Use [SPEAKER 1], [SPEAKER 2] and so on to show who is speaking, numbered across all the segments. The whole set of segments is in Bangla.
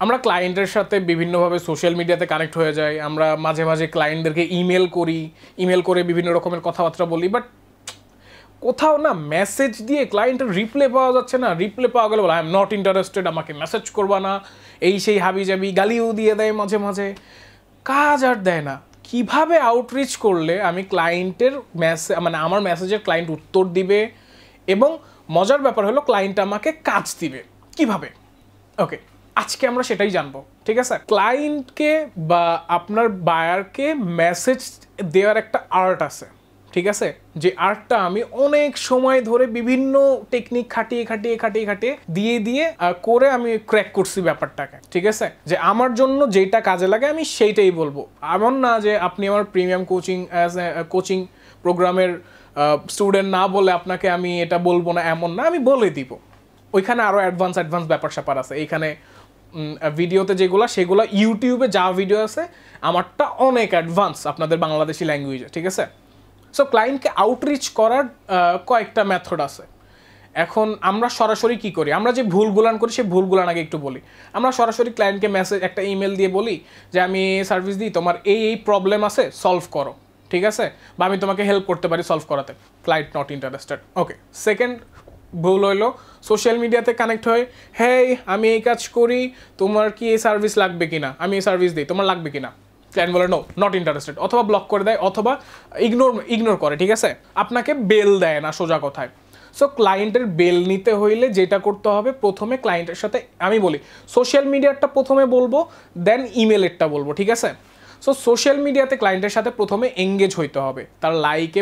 [SPEAKER 1] আমরা ক্লায়েন্টের সাথে বিভিন্নভাবে সোশ্যাল মিডিয়াতে কানেক্ট হয়ে যাই, আমরা মাঝে মাঝে ক্লায়েন্টদেরকে ইমেল করি, ইমেল করে বিভিন্ন রকমের কথাবার্তা বলি, বাট কোথাও না মেসেজ দিয়ে ক্লায়েন্টের রিপ্লে পাওয়া যাচ্ছে না। রিপ্লে পাওয়া গেলে বলে আই এম নট ইন্টারেস্টেড, আমাকে মেসেজ করবা না, এই সেই হাবি জাবি গালিও দিয়ে দেয় মাঝে মাঝে, কাজ আর দেয় না। কিভাবে আউটরিচ করলে আমি ক্লায়েন্টের মানে আমার মেসেজের ক্লায়েন্ট উত্তর দিবে এবং মজার ব্যাপার হলো ক্লায়েন্ট আমাকে কাজ দিবে কিভাবে? ওকে, আজকে আমরা সেটাই জানবো, ঠিক আছে? ক্লায়েন্টকে বা আপনার বায়ারকে মেসেজ দেওয়ার একটা আর্ট আছে, ঠিক আছে? যে আর্টটা আমি অনেক সময় ধরে বিভিন্ন টেকনিক খাটিয়ে দিয়ে করে আমি ক্র্যাক করছি ব্যাপারটাকে, ঠিক আছে? যে আমার জন্য যেটা কাজে লাগে আমি সেইটাই বলবো। এমন না যে আপনি আমার প্রিমিয়াম কোচিং প্রোগ্রামের স্টুডেন্ট না বলে আপনাকে আমি এটা বলবো না, এমন না, আমি বলে দিব। ওইখানে আরও অ্যাডভান্স ব্যাপার স্যাপার আছে। এইখানে ভিডিওতে সেগুলো ইউটিউবে যা ভিডিও আছে আমারটা অনেক অ্যাডভান্স আপনাদের বাংলাদেশি ল্যাঙ্গুয়েজে, ঠিক আছে? সো ক্লায়েন্টকে আউটরিচ করার কয়েকটা মেথড আছে। এখন আমরা সরাসরি কি করি, আমরা যে ভুলগুলান করি সেই ভুলগুলান আগে একটু বলি। আমরা সরাসরি ক্লায়েন্টকে মেসেজ একটা ইমেল দিয়ে বলি যে আমি সার্ভিস দিই, তোমার এই প্রবলেম আছে, সলভ করো, ঠিক আছে? বা আমি তোমাকে হেল্প করতে পারি সলভ করাতে, client not interested. Okay, second ভুল হইলো সোশ্যাল মিডিয়াতে কানেক্ট হয়ে, হ্যাঁ আমি এই কাজ করি, তোমার কি এই সার্ভিস লাগবে কিনা, আমি এই সার্ভিস দিই, তোমার লাগবে কিনা? ক্লায়েন্ট বলে নো, নট ইন্টারেস্টেড, অথবা ব্লক করে দেয়, অথবা ইগনোর করে, ঠিক আছে? আপনাকে বেল দেয় না সোজা কথায়। সো ক্লায়েন্টের বেল নিতে হইলে যেটা করতে হবে, প্রথমে ক্লায়েন্টের সাথে আমি বলি সোশ্যাল মিডিয়ারটা প্রথমে বলবো, দেন ইমেলেরটা বলবো, ঠিক আছে? সো সোশ্যাল মিডিয়াতে ক্লায়েন্টের সাথে প্রথমে এঙ্গেজ হইতে হবে, তার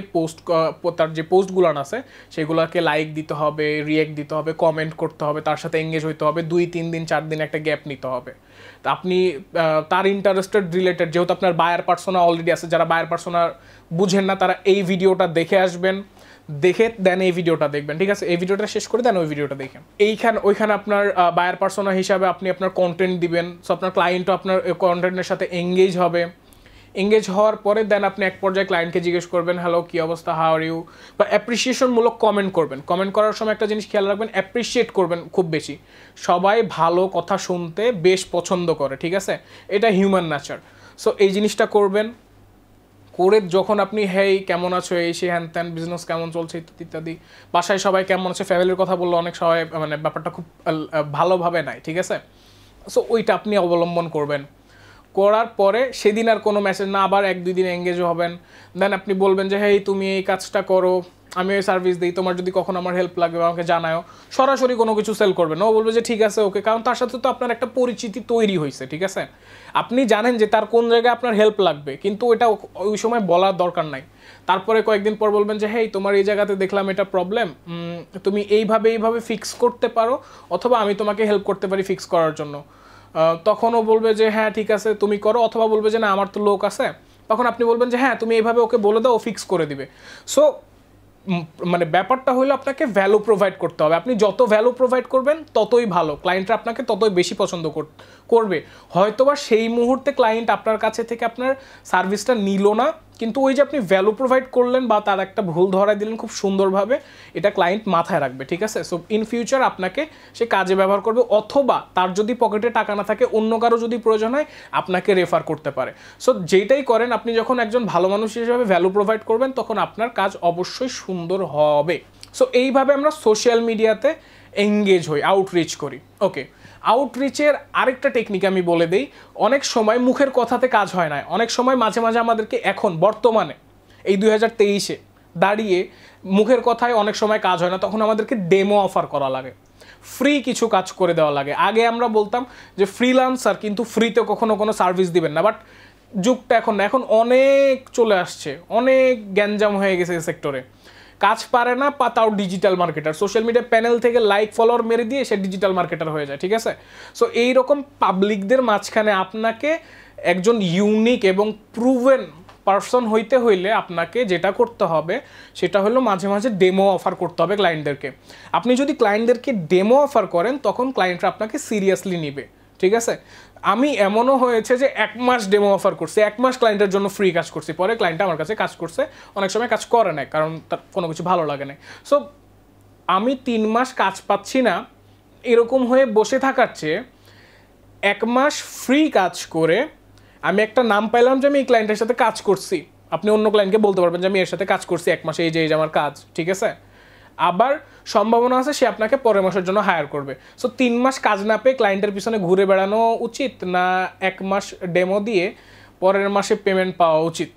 [SPEAKER 1] তার যে পোস্টগুলো আছে সেগুলোকে লাইক দিতে হবে, রিয়েক্ট দিতে হবে, কমেন্ট করতে হবে, তার সাথে এঙ্গেজ হইতে হবে, 2-3 দিন 4 দিন একটা গ্যাপ নিতে হবে। তা আপনি তার ইন্টারেস্টেড রিলেটেড, যেহেতু আপনার বায়ার পার্সোনা অলরেডি আছে, যারা বায়ার পার্সোনা বুঝেন না তারা এই ভিডিওটা দেখে আসবেন, দেখে দেন এই ভিডিওটা দেখবেন, ঠিক আছে? এই ভিডিওটা শেষ করে দেন ওই ভিডিওটা দেখেন। ওইখানে আপনার বায়ার পার্সোনা হিসাবে আপনি আপনার কন্টেন্ট দিবেন, সো আপনার ক্লায়েন্টও আপনার কন্টেন্টের সাথে এঙ্গেজ হবে। এঙ্গেজ হওয়ার পরে দেন আপনি এক পর্যায়ে ক্লায়েন্টকে জিজ্ঞেস করবেন, হ্যালো কী অবস্থা, হাউ আর ইউ, বা অ্যাপ্রিসিয়েশনমূলক কমেন্ট করবেন। কমেন্ট করার সময় একটা জিনিস খেয়াল রাখবেন, অ্যাপ্রিসিয়েট করবেন খুব বেশি। সবাই ভালো কথা শুনতে বেশ পছন্দ করে, ঠিক আছে? এটা হিউম্যান নেচার। সো এই জিনিসটা করবেন, করে যখন আপনি হেই কেমন আছো, এই সে হ্যান ত্যান, বিজনেস কেমন চলছে ইত্যাদি, বাসায় সবাই কেমন আছে, ফ্যামিলির কথা বললে অনেক সবাই মানে ব্যাপারটা খুব ভালোভাবে নেয়, ঠিক আছে? সো ওইটা আপনি অবলম্বন করবেন। করার পরে সেদিন আর কোনো মেসেজ না, আবার 1-2 দিন এঙ্গেজ হবেন। দেন আপনি বলবেন যে হেই তুমি এই কাজটা করো, আমি ওই সার্ভিস দিই, তোমার যদি কখনো আমার হেল্প লাগবে আমাকে জানাও। সরাসরি কোনো কিছু সেল করবেন না, ও বলবে যে ঠিক আছে ওকে, কারণ তার সাথে তো আপনার একটা পরিচিতি তৈরি হয়েছে, ঠিক আছে? আপনি জানেন যে তার কোন জায়গায় আপনার হেল্প লাগবে, কিন্তু এটা ওই সময় বলার দরকার নাই। তারপরে কয়েকদিন পর বলবেন যে হেই তোমার এই জায়গাতে দেখলাম এটা প্রবলেম, তুমি এইভাবে ফিক্স করতে পারো, অথবা আমি তোমাকে হেল্প করতে পারি ফিক্স করার জন্য। তখনও বলবে যে হ্যাঁ ঠিক আছে তুমি করো, অথবা বলবে যে না আমার তো লোক আছে। তখন আপনি বলবেন যে হ্যাঁ তুমি এইভাবে ওকে বলে দাও, ও ফিক্স করে দিবে। সো মানে ব্যাপারটা হলো আপনাকে ভ্যালু প্রোভাইড করতে হবে। আপনি যত ভ্যালু প্রোভাইড করবেন ততই ভালো, ক্লায়েন্টরা আপনাকে ততই বেশি পছন্দ করবে। হয়তোবা সেই মুহূর্তে ক্লায়েন্ট আপনার কাছে থেকে আপনার সার্ভিসটা নিল না, কিন্তু ওই যে আপনি ভ্যালু প্রোভাইড করলেন বা তার একটা ভুল ধরাই দিলেন খুব সুন্দরভাবে, এটা ক্লায়েন্ট মাথায় রাখবে, ঠিক আছে? সো ইন ফিউচার আপনাকে সে কাজে ব্যবহার করবে, অথবা তার যদি পকেটে টাকা না থাকে অন্য কারো যদি প্রয়োজন হয় আপনাকে রেফার করতে পারে। সো যেটাই করেন, আপনি যখন একজন ভালো মানুষ হিসেবে ভ্যালু প্রোভাইড করবেন তখন আপনার কাজ অবশ্যই সুন্দর হবে। সো এইভাবে আমরা সোশ্যাল মিডিয়াতে এঙ্গেজ হই, আউটরিচ করি। ওকে, আউটরিচের আরেকটা টেকনিক আমি বলে দিই। অনেক সময় মুখের কথাতে কাজ হয় না, অনেক সময় মাঝে মাঝে আমাদেরকে এখন বর্তমানে এই 2023-এ দাঁড়িয়ে মুখের কথায় অনেক সময় কাজ হয় না, তখন আমাদেরকে ডেমো অফার করা লাগে, ফ্রি কিছু কাজ করে দেওয়া লাগে। আগে আমরা বলতাম যে ফ্রিল্যান্সার কিন্তু ফ্রিতে কখনো কোনো সার্ভিস দিবেন না, বাট যুগটা এখন না, এখন অনেক চলে আসছে, অনেক গ্যাঞ্জাম হয়ে গেছে এই সেক্টরে। কাজ পারে না তাও digital marketer, social media panel থেকে লাইক ফলোয়ার মেরে দিয়ে সে ডিজিটাল মার্কেটার হয়ে যায়, ঠিক আছে? সো এইরকম পাবলিকদের মাঝখানে আপনাকে একজন ইউনিক এবং প্রুভেন পারসন হইতে হইলে আপনাকে যেটা করতে হবে সেটা হলো মাঝে মাঝে ডেমো অফার করতে হবে ক্লায়েন্টদেরকে। আপনি যদি ক্লায়েন্টদেরকে ডেমো অফার করেন তখন ক্লায়েন্টরা আপনাকে সিরিয়াসলি নিবে, ঠিক আছে? আমি এমনও হয়েছে যে 1 মাস ডেমো অফার করছি, 1 মাস ক্লায়েন্টের জন্য ফ্রি কাজ করছি, পরে ক্লায়েন্ট আমার কাছে কাজ করছে, অনেক সময় কাজ করে না কারণ তার কোনো কিছু ভালো লাগে না। সো আমি 3 মাস কাজ পাচ্ছি না এরকম হয়ে বসে থাকার চেয়ে 1 মাস ফ্রি কাজ করে আমি একটা নাম পাইলাম যে আমি এই ক্লায়েন্টের সাথে কাজ করছি, আপনি অন্য ক্লায়েন্টকে বলতে পারবেন যে আমি এর সাথে কাজ করছি 1 মাসে, এই যে আমার কাজ, ঠিক আছে? আবার সম্ভাবনা আছে সে আপনাকে পরের মাসের জন্য হায়ার করবে। সো 3 মাস কাজ না পেয়ে ক্লায়েন্টের পিছনে ঘুরে বেড়ানো উচিত, না 1 মাস ডেমো দিয়ে পরের মাসে পেমেন্ট পাওয়া উচিত?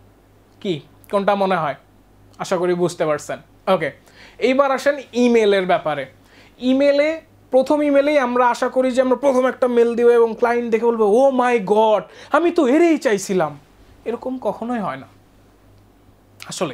[SPEAKER 1] কি কোনটা মনে হয়? আশা করি বুঝতে পারছেন। ওকে, এইবার আসেন ইমেলের ব্যাপারে। ইমেলে প্রথম ইমেলেই আমরা আশা করি যে আমরা প্রথম একটা মেল দিব এবং ক্লায়েন্ট দেখে বলবো ও মাই গড আমি তো এরই চাইছিলাম। এরকম কখনোই হয় না, আসলে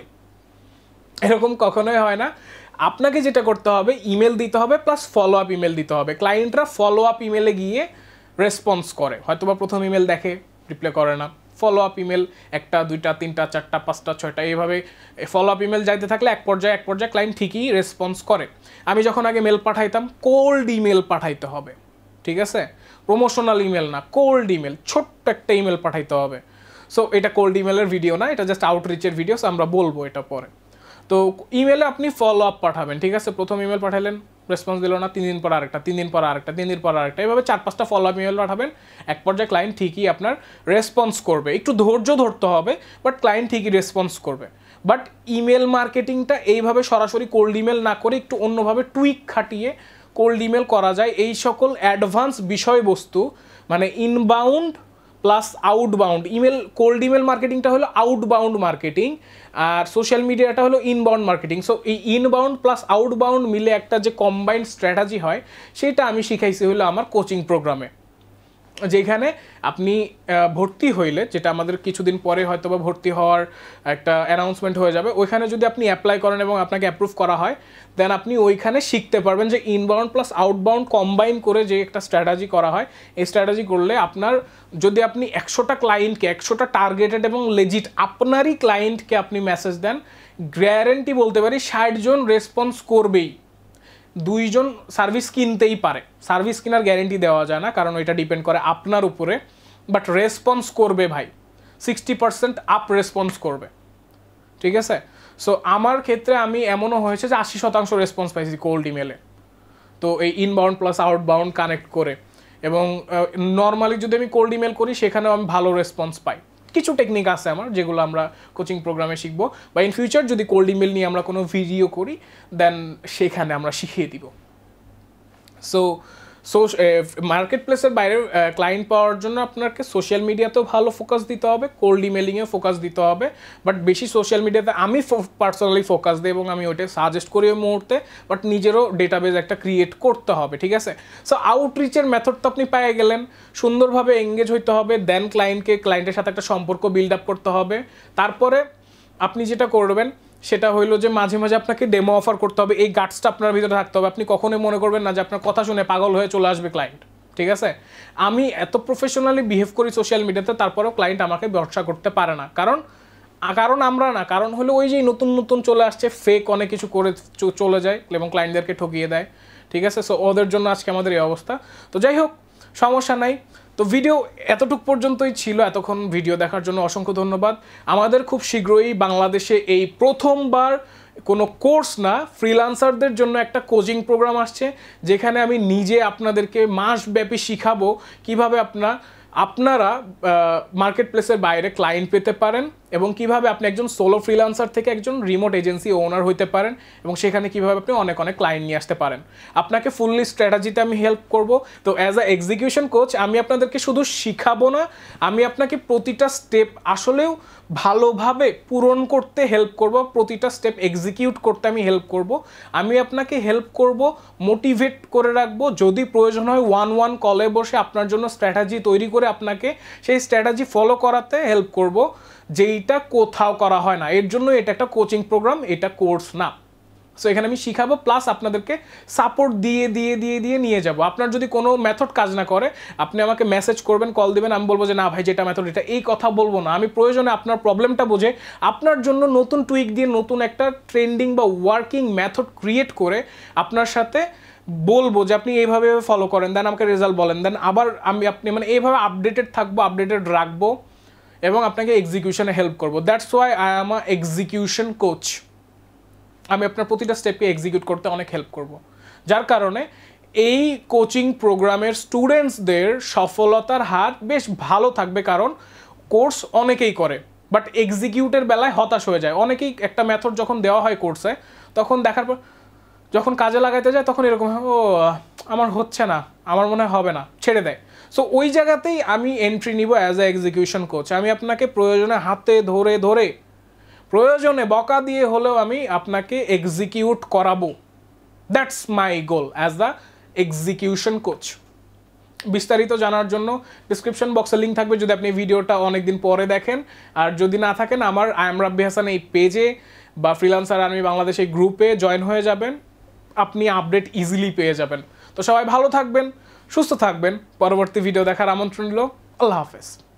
[SPEAKER 1] এরকম কখনোই হয় না। আপনাকে যেটা করতে হবে, ইমেল দিতে হবে প্লাস ফলো আপ ইমেল দিতে হবে। ক্লায়েন্টরা ফলো আপ ইমেলে গিয়ে রেসপন্স করে, হয়তো বা প্রথম ইমেল দেখে রিপ্লাই করে না, ফলো আপ ইমেল 1টা 2টা 3টা 4টা 5টা 6টা এইভাবে ফলো আপ ইমেল যাইতে থাকলে এক পর্যায়ে ক্লায়েন্ট ঠিকই রেসপন্স করে। আমি যখন আগে মেল পাঠাইতাম, কোল্ড ইমেল পাঠাইতে হবে, ঠিক আছে? প্রমোশনাল ইমেল না, কোল্ড ইমেল, ছোট্ট একটা ইমেল পাঠাইতে হবে। সো এটা কোল্ড ইমেলের ভিডিও না, এটা জাস্ট আউটরিচের ভিডিওস, আমরা বলবো এটা পরে। তো ইমেলে আপনি ফলো আপ পাঠাবেন, ঠিক আছে? প্রথম ইমেল পাঠালেন, রেসপন্স দিল না, 3 দিন পর আরেকটা, 3 দিন পর আরেকটা, 3 দিন পর আরেকটা, এইভাবে 4-5টা ফলো আপ ইমেল পাঠাবেন। এক পর্যায়ে ক্লায়েন্ট ঠিকই আপনার রেসপন্স করবে, একটু ধৈর্য ধরতে হবে, বাট ক্লায়েন্ট ঠিকই রেসপন্স করবে। বাট ইমেল মার্কেটিংটা এইভাবে সরাসরি কোল্ড ইমেল না করে একটু অন্যভাবে টুইক খাটিয়ে কোল্ড ইমেল করা যায়। এই সকল অ্যাডভান্স বিষয়বস্তু, মানে inbound plus outbound email, cold email মার্কেটিংটা হলো আউটবাউন্ড মার্কেটিং, আর সোশ্যাল মিডিয়াটা হলো ইনবাউন্ড মার্কেটিং। সো এই ইনবাউন্ড প্লাস আউটবাউন্ড মিলে একটা যে কম্বাইন্ড স্ট্র্যাটেজি হয়, সেটা আমি শিখাইছি হলো আমার কোচিং প্রোগ্রামে, যেখানে আপনি ভর্তি হইলে, যেটা আমাদের কিছুদিন পরে হয়তো বা ভর্তি হওয়ার একটা অ্যানাউন্সমেন্ট হয়ে যাবে, ওইখানে যদি আপনি অ্যাপ্লাই করেন এবং আপনাকে অ্যাপ্রুভ করা হয়, দেন আপনি ওইখানে শিখতে পারবেন যে ইনবাউন্ড প্লাস আউটবাউন্ড কম্বাইন করে যে একটা স্ট্র্যাটেজি করা হয়। এই স্ট্র্যাটেজি করলে আপনার, যদি আপনি 100টা ক্লায়েন্টকে, 100টা টার্গেটেড এবং লেজিট আপনারই ক্লায়েন্টকে আপনি মেসেজ দেন, গ্যারেন্টি বলতে পারি 60 জন রেসপন্স করবেই। 2 জন সার্ভিস কিনতেই পারে, সার্ভিস কেনার গ্যারেন্টি দেওয়া যায় না, কারণ এটা ডিপেন্ড করে আপনার উপরে, বাট রেসপন্স করবে ভাই, 60% আপ রেসপন্স করবে, ঠিক আছে? সো আমার ক্ষেত্রে আমি এমনও হয়েছে যে 80% রেসপন্স পাইছি কোল্ড ইমেলে। তো এই ইনবাউন্ড প্লাস আউটবাউন্ড কানেক্ট করে, এবং নর্মালি যদি আমি কোল্ড ইমেল করি সেখানেও আমি ভালো রেসপন্স পাই। কিছু টেকনিক আছে আমার, যেগুলো আমরা কোচিং প্রোগ্রামে শিখবো, বা ইন ফিউচার যদি কোল্ড ইমেল নিয়ে আমরা কোনো ভিডিও করি, দেন সেখানে আমরা শিখিয়ে দিব। সো মার্কেট প্লেসের বাইরে ক্লায়েন্ট পাওয়ার জন্য আপনাকে সোশ্যাল মিডিয়াতেও ভালো ফোকাস দিতে হবে, কোল্ড ইমেলিংয়ে ফোকাস দিতে হবে, বাট বেশি সোশ্যাল মিডিয়াতে আমি পার্সোনালি ফোকাস দিই এবং আমি ওইটা সাজেস্ট করি ওই মুহূর্তে, বাট নিজেরও ডেটাবেস একটা ক্রিয়েট করতে হবে, ঠিক আছে? সো আউটরিচের মেথড তো আপনি পেয়ে গেলেন, সুন্দরভাবে এঙ্গেজ হইতে হবে, দেন ক্লায়েন্টের সাথে একটা সম্পর্ক বিল্ড আপ করতে হবে। তারপরে আপনি যেটা করবেন সেটা হইলো যে মাঝে মাঝে আপনাকে ডেমো অফার করতে হবে, এই গাটসটা আপনার ভিতরে থাকতে হবে। আপনি কখনোই মনে করবেন না যে আপনার কথা শুনে পাগল হয়ে চলে আসবে ক্লায়েন্ট, ঠিক আছে? আমি এত প্রফেশনালি বিহেভ করি সোশ্যাল মিডিয়াতে, তারপরেও ক্লায়েন্ট আমাকে ভরসা করতে পারে না, কারণ আমরা না, কারণ হলো ওই যে নতুন চলে আসছে, ফেক অনেক কিছু করে চলে যায় এবং ক্লায়েন্টদেরকে ঠকিয়ে দেয়, ঠিক আছে? সো ওদের জন্য আজকে আমাদের এই অবস্থা। তো যাই হোক, সমস্যা নাই। তো ভিডিও এতটুক পর্যন্তই ছিল। এতক্ষণ ভিডিও দেখার জন্য অসংখ্য ধন্যবাদ। আমাদের খুব শীঘ্রই বাংলাদেশে এই প্রথমবার কোনো কোর্স না, ফ্রিল্যান্সারদের জন্য একটা কোচিং প্রোগ্রাম আসছে, যেখানে আমি নিজে আপনাদেরকে মাসব্যাপী শিখাবো কিভাবে আপনারা মার্কেট প্লেসের বাইরে ক্লায়েন্ট পেতে পারেন, এবং কিভাবে আপনি একজন সোলো ফ্রিল্যান্সার থেকে একজন রিমোট এজেন্সি ওনার হইতে পারেন, এবং সেখানে কিভাবে আপনি অনেক ক্লায়েন্ট নিয়ে আসতে পারেন। আপনাকে ফুললি স্ট্র্যাটেজিতে আমি হেল্প করব। তো অ্যাজ আ এক্সিকিউশন কোচ আমি আপনাদেরকে শুধু শিখাবো না, আমি আপনাকে প্রতিটা স্টেপ আসলেও ভালোভাবে পূরণ করতে হেল্প করব, প্রতিটা স্টেপ এক্সিকিউট করতে আমি হেল্প করব। আমি আপনাকে হেল্প করব, মোটিভেট করে রাখবো, যদি প্রয়োজন হয় 1-1 কলে বসে আপনার জন্য স্ট্র্যাটেজি তৈরি করে আপনাকে সেই স্ট্র্যাটেজি ফলো করাতে হেল্প করব, যেইটা কোথাও করা হয় না। এর জন্য এটা একটা কোচিং প্রোগ্রাম, এটা কোর্স না। সো এখানে আমি শিখাবো, প্লাস আপনাদেরকে সাপোর্ট দিয়ে নিয়ে যাব। আপনার যদি কোনো মেথড কাজ না করে, আপনি আমাকে মেসেজ করবেন, কল দিবেন, আমি বলবো যে না ভাই যেটা মেথড এটা, এই কথা বলবো না। আমি প্রয়োজনে আপনার প্রবলেমটা বুঝে আপনার জন্য নতুন টুইক দিয়ে নতুন একটা ট্রেন্ডিং বা ওয়ার্কিং মেথড ক্রিয়েট করে আপনার সাথে বলবো যে আপনি এইভাবে ফলো করেন, দেন আমাকে রেজাল্ট বলেন, দেন আবার আপনি মানে এইভাবে আপডেটেড থাকবো, আপডেটেড রাখবো, এবং আপনাকে এক্সিকিউশনে হেল্প করবো। That's why I am a execution coach. আমি আপনার প্রতিটা স্টেপকে এক্সিকিউট করতে অনেক হেল্প করব, যার কারণে এই কোচিং প্রোগ্রামের স্টুডেন্টসদের সফলতার হার বেশ ভালো থাকবে, কারণ কোর্স অনেকেই করে বাট এক্সিকিউটের বেলায় হতাশ হয়ে যায়। অনেকেই একটা মেথড যখন দেওয়া হয় কোর্সে, তখন দেখার পর যখন কাজে লাগাইতে যায় তখন এরকম ও আমার হচ্ছে না, আমার মনে হবে না, ছেড়ে দেয়। সো ওই জায়গাতেই আমি এন্ট্রি নিব অ্যাজ এ এক্সিকিউশন কোচ। আমি আপনাকে প্রয়োজনে হাতে ধরে ধরে, প্রয়োজনে বকা দিয়ে হলেও আমি আপনাকে এক্সিকিউট করাবো। That's my goal as the execution coach. বিস্তারিত জানার জন্য ডিসক্রিপশন বক্সে লিঙ্ক থাকবে যদি আপনি ভিডিওটা অনেকদিন পরে দেখেন। আর যদি না থাকেন, আমার আই এম রাব্বি হাসান এই পেজে বা ফ্রিল্যান্সার আর্মি বাংলাদেশ এই গ্রুপে জয়েন হয়ে যাবেন, আপনি আপডেট ইজিলি পেয়ে যাবেন। তো সবাই ভালো থাকবেন, সুস্থ থাকবেন। পরবর্তী ভিডিও দেখার আমন্ত্রণ রইল। আল্লাহ হাফেজ।